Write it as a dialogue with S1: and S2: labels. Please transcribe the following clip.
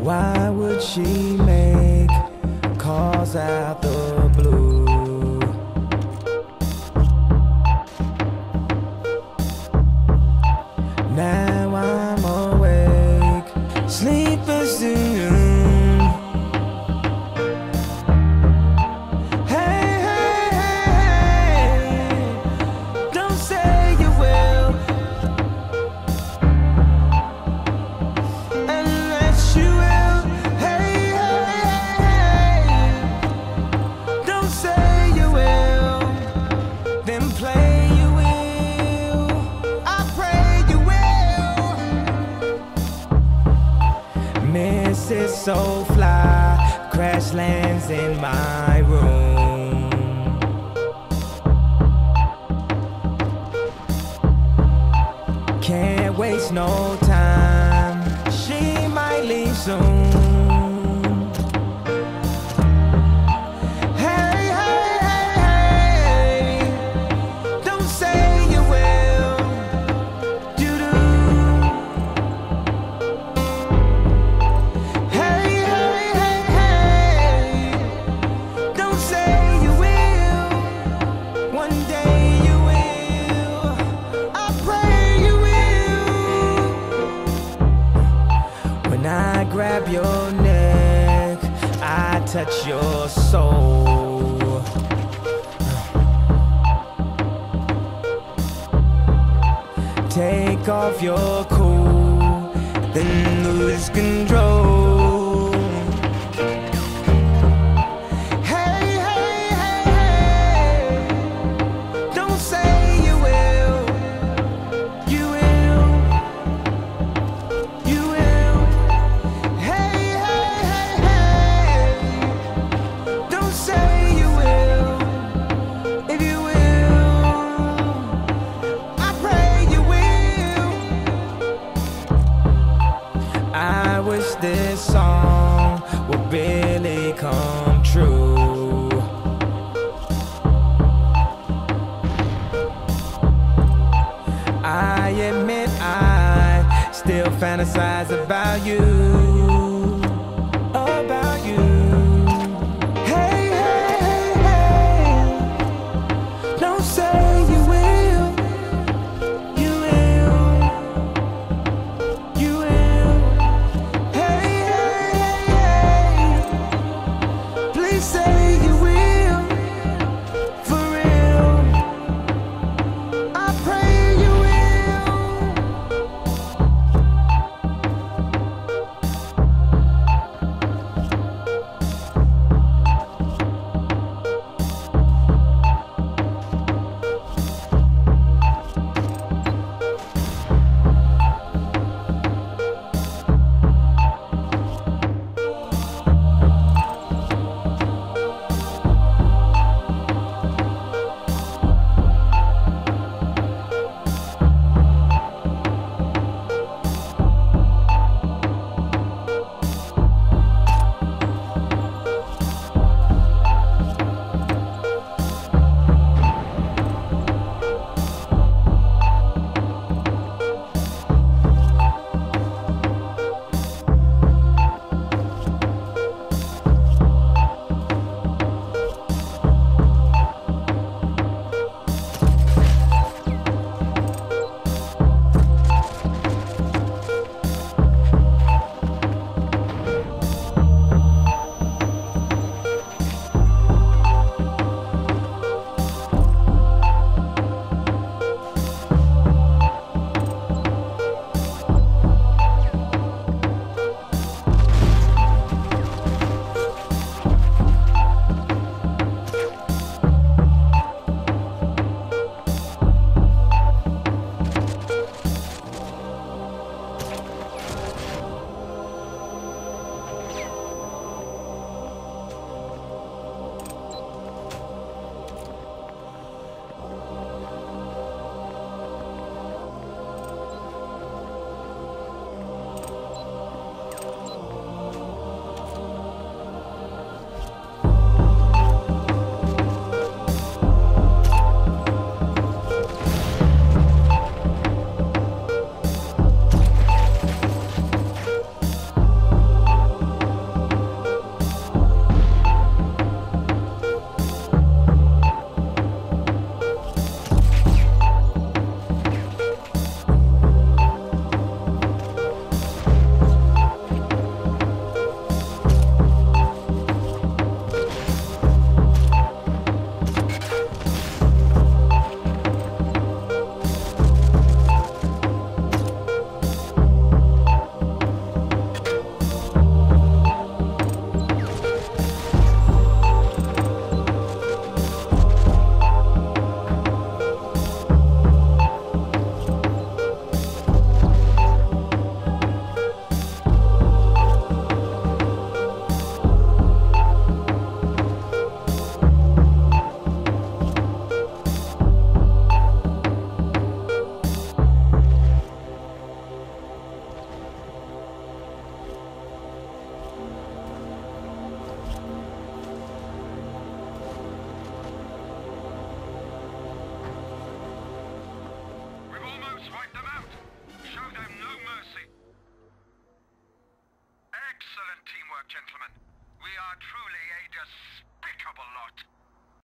S1: Why would she make calls out the blue? Now I'm awake, sleeping soon. Hey, hey, hey, hey, don't say you will, unless you will. Hey, hey, hey, don't say you will, then play you will. I pray you will. Mrs. So fly crash lands in my room. Can't waste no time, she might leave soon. Hey, hey, hey, hey, don't say you will. Do-do. Hey, hey, hey, hey, don't say you will. One day you will. I pray you will. When I grab your neck, I touch your soul. Take off your cool, then lose control. Hey, hey, hey, hey, don't say you will. You will. You will. Hey, hey, hey, hey, don't say you will. If you will, I pray you will. I wish this song would really come true. I admit I still fantasize about you. About you. Hey, hey, hey, hey, don't say you will. You will. You will. Hey, hey, hey, hey, please say you will. For real, I pray you will.
S2: Wipe them out! Show them no mercy! Excellent teamwork, gentlemen. We are truly a despicable lot.